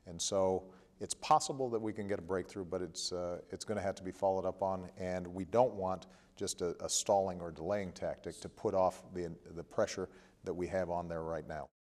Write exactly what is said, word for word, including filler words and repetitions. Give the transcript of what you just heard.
And so it's possible that we can get a breakthrough, but it's, uh, it's going to have to be followed up on, and we don't want just a, a stalling or delaying tactic to put off the, the pressure that we have on there right now.